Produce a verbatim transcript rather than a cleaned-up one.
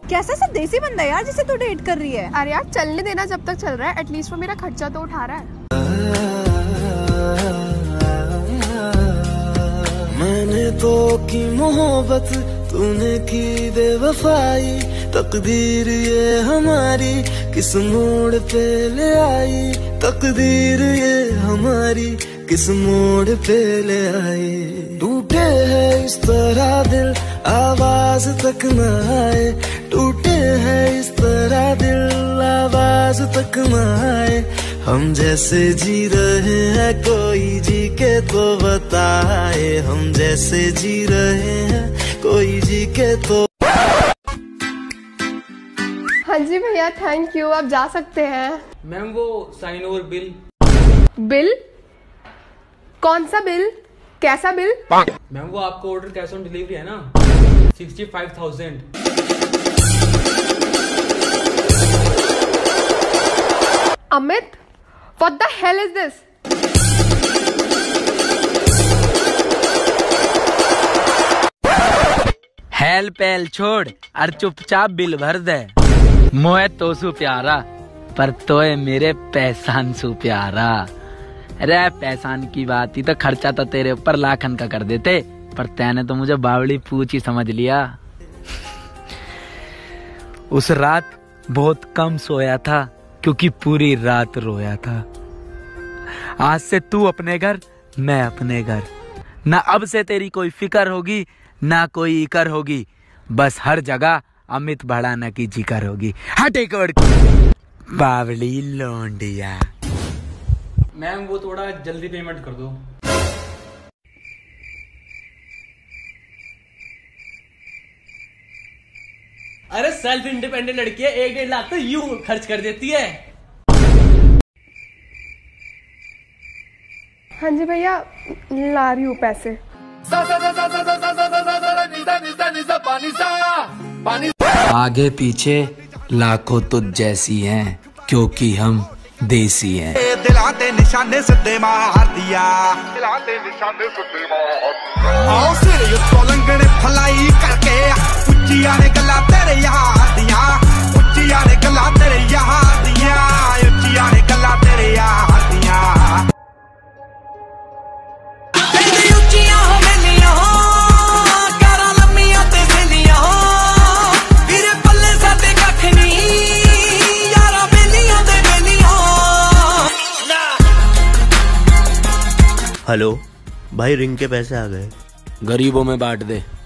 कैसा सा देसी बंदा यार जिसे तू डेट कर रही है। अरे यार चलने देना जब तक चल रहा है, एटलीस्ट वो मेरा खर्चा तो उठा रहा है। मैंने तो की मोहब्बत, तूने की बेवफाई, तकदीर ये हमारी किस मोड़ पे ले आई, तकदीर ये हमारी किस मोड़ पे ले आई। टूटे है इस तरह दिल आवाज तक न आए, टूटे है इस तरह दिल आवाज तक न आए। हम जैसे जी रहे हैं कोई जी के तो बताए, हम जैसे जी रहे हैं कोई जी के तो। हाँ जी भैया थैंक यू, आप जा सकते हैं। मैम वो साइन ओवर बिल। बिल? कौन सा बिल? कैसा बिल? मैम वो आपका ऑर्डर कैश ऑन डिलीवरी है ना, sixty five thousand. Amit, what the hell is this? हेल पहल छोड़ और चुपचाप बिल भर दे। मोए तो सु प्यारा पर तोए मेरे पैसान सु प्यारा। अरे पैसान की बात ही तो खर्चा तो तेरे ऊपर लाखन का कर देते, पर तैने तो मुझे बावड़ी पूछ ही समझ लिया। उस रात बहुत कम सोया था क्योंकि पूरी रात रोया था। आज से तू अपने घर, मैं अपने घर। ना अब से तेरी कोई फिक्र होगी ना कोई इकर होगी, बस हर जगह अमित बढ़ाना की जिक्र होगी। हटे कोड़ बावली लोंडिया। मैम वो थोड़ा जल्दी पेमेंट कर दो। अरे सेल्फ इंडिपेंडेंट लड़की है, एक डेढ़ लाख तो यूं खर्च कर देती है। हाँ जी भैया ला रही हूँ पैसे। आगे पीछे लाखों तुझ जैसी हैं क्योंकि हम देसी हैं। दिलां ते निशाने सिद्धे मार दिया, दिलां ते निशाने सिद्धे मार दिया। आओ सिर उत्तों लंघने फलाई करके, उच्चियां ने गल्लां तेरे यार दियां, उच्चियां ने गल्लां तेरे यार दियां, उच्चियां ने गल्लां तेरे यार दियां। हेलो भाई, रिंग के पैसे आ गए। गरीबों में बांट दे।